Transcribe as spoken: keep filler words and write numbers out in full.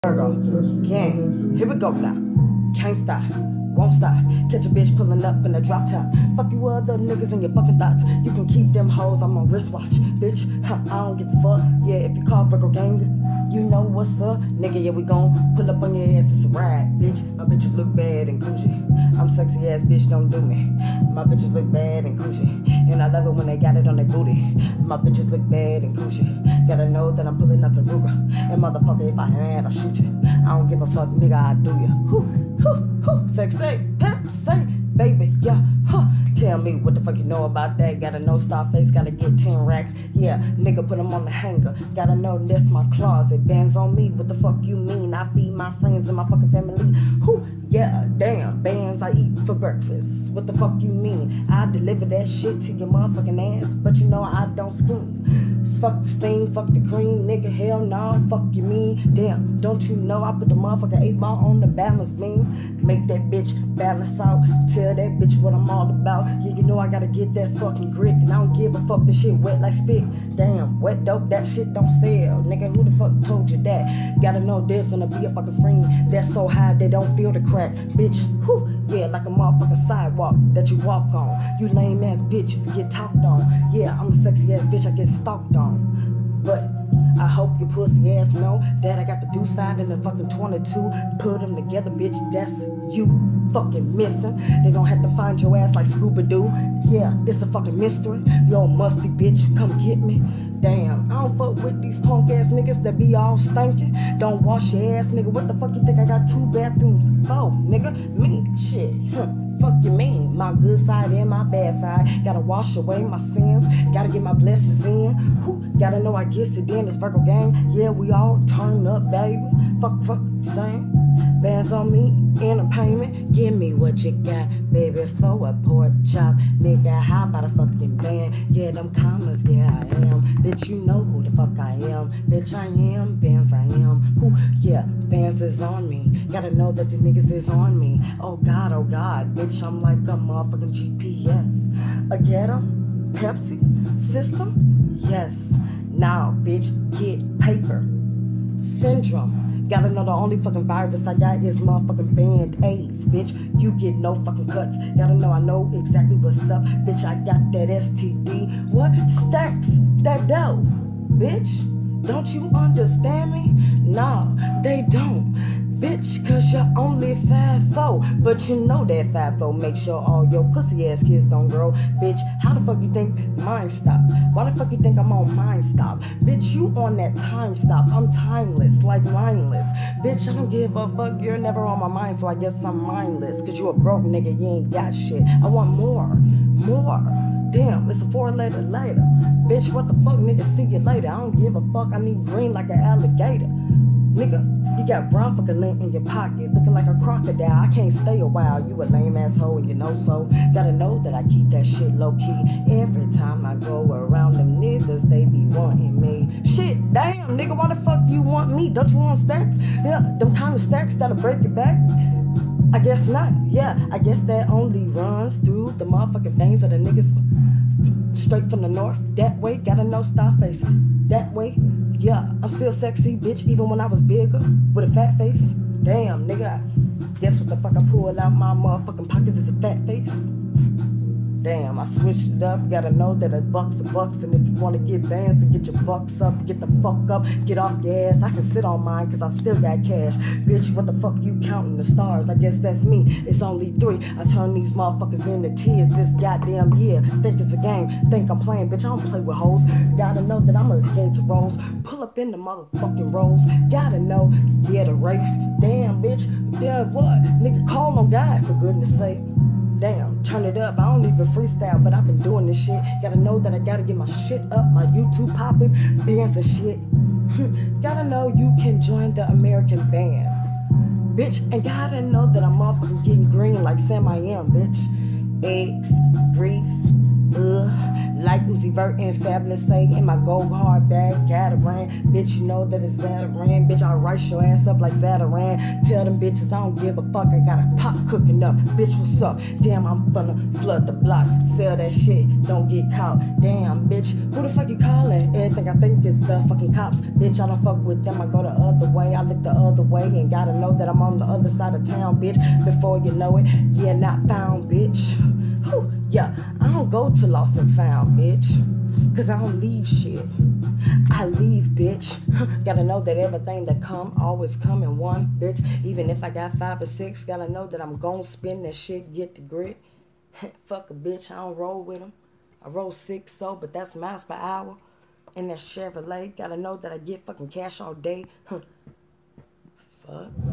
Virgo, gang, here we go now. Can't stop, won't stop. Catch a bitch pulling up in a drop top. Fuck you other niggas in your fucking thoughts. You can keep them hoes, I'm on wristwatch. Bitch, huh, I don't give a fuck. Yeah, if you call Virgo gang, you know what's up. Nigga, yeah, we gon' pull up on your ass, it's a ride, bitch. My bitches look bad and coochie. I'm sexy ass bitch, don't do me. My bitches look bad and coochie. And I love it when they got it on their booty. My bitches look bad and coochie. Gotta know that I'm pulling up the Ruger. And motherfucker, if I had, I'll shoot you. I don't give a fuck, nigga, I do ya. Whoo, whoo, whoo, sexy, Pepsi, baby, yeah, huh. Tell me what the fuck you know about that. Gotta know Starface, gotta get ten racks. Yeah, nigga, put them on the hanger. Gotta know that's my closet. Bands on me, what the fuck you mean? I feed my friends and my fucking family. Whoo, yeah, damn, bands I eat for breakfast. What the fuck you mean? I deliver that shit to your motherfucking ass, but you know I don't scheme. Fuck the steam, fuck the cream, nigga, hell no, fuck you mean. Damn, don't you know I put the motherfucking eight ball on the balance beam? Make that bitch balance out, tell that bitch what I'm all about. Yeah, you know I gotta get that fucking grit, and I don't give a fuck, this shit wet like spit. Damn, wet dope, that shit don't sell. Nigga, who the fuck told you that? Gotta know there's gonna be a fucking friend that's so high they don't feel the crack. Bitch, whew, yeah, like a motherfucking sidewalk that you walk on. You lame ass bitches get talked on. Yeah, I'm a sexy ass bitch, I get stalked on. But I hope your pussy ass know that I got the deuce five and the fucking twenty-two. Put them together, bitch, that's you fucking missing. They gon' have to find your ass like Scooby-Doo. Yeah, it's a fucking mystery. Yo, musty bitch, come get me. Damn, I don't fuck with these punk ass niggas that be all stinking. Don't wash your ass, nigga. What the fuck you think I got two bathrooms for, nigga? Me, shit, huh. Fuck you mean, my good side and my bad side. Gotta wash away my sins, gotta get my blessings in. Who gotta know I guess it in this Virgo gang. Yeah, we all turn up, baby. Fuck, fuck, saying. Bands on me in a payment. Give me what you got, baby, for a pork chop. Nigga, how about a fucking band? Yeah, them commas, yeah, I am. Bitch, you know who the fuck I am. Bitch, I am, bands, I am. Who, yeah, bands is on me. Gotta know that the niggas is on me. Oh God, oh God, bitch, I'm like a motherfucking G P S. A ghetto, Pepsi, system, yes. Now, bitch, get paper. Syndrome. Gotta know the only fucking virus I got is motherfucking Band-Aids, bitch. You get no fucking cuts. Gotta know I know exactly what's up, bitch. I got that S T D. What? Stacks that dough, bitch. Don't you understand me? No, they don't. Bitch, cause you're only five four. But you know that five four make sure all your pussy ass kids don't grow. Bitch, how the fuck you think mine stop? Why the fuck you think I'm on mine stop? Bitch, you on that time stop. I'm timeless, like mindless. Bitch, I don't give a fuck, you're never on my mind, so I guess I'm mindless. Cause you a broke nigga, you ain't got shit. I want more, more. Damn, it's a four letter later. Bitch, what the fuck, nigga, see you later. I don't give a fuck, I need green like an alligator. Nigga, you got brown fucking lint in your pocket, looking like a crocodile. I can't stay a while, you a lame asshole and you know so. Gotta know that I keep that shit low key. Every time I go around them niggas, they be wanting me. Shit, damn, nigga, why the fuck you want me? Don't you want stacks? Yeah, them kind of stacks that'll break your back? I guess not, yeah, I guess that only runs through the motherfucking veins of the niggas straight from the north. That way, gotta know Starface. That way, yeah, I'm still sexy, bitch, even when I was bigger, with a fat face. Damn, nigga, guess what the fuck I pulled out my motherfucking pockets is a fat face. Damn, I switched it up, gotta know that a buck's a bucks, and if you wanna get bands and get your bucks up, get the fuck up, get off your ass. I can sit on mine, cause I still got cash. Bitch, what the fuck you counting the stars? I guess that's me, it's only three. I turn these motherfuckers into tears this goddamn year. Think it's a game, think I'm playing, bitch, I don't play with hoes. Gotta know that I'm a game to rolls, pull up in the motherfucking rolls. Gotta know, yeah, the race. Damn, bitch, damn what? Nigga, call on God, for goodness sake. Damn, turn it up, I don't even freestyle, but I've been doing this shit. Gotta know that I gotta get my shit up, my YouTube popping, bands and shit. Gotta know you can join the American band, bitch. And gotta know that I'm motherfucking getting green like Sam I am, bitch. Eggs, grease, Uh, like Uzi Vert and Fabulous say in my gold hard bag, Gataran. Bitch, you know that it's Zataran. Bitch, I'll rice your ass up like Zataran. Tell them bitches I don't give a fuck. I got a pot cooking up. Bitch, what's up? Damn, I'm gonna flood the block. Sell that shit, don't get caught. Damn, bitch, who the fuck you calling? Everything I think is the fucking cops. Bitch, I don't fuck with them. I go the other way. I look the other way and gotta know that I'm on the other side of town, bitch. Before you know it, yeah, not found, bitch. Whew, yeah, I don't go to lost and found, bitch. Cause I don't leave shit. I leave, bitch. Gotta know that everything that come always come in one, bitch. Even if I got five or six, gotta know that I'm gon' spin that shit, get the grit. Fuck a bitch, I don't roll with them. I roll six so, but that's miles per hour. And that Chevrolet, gotta know that I get fucking cash all day. Fuck.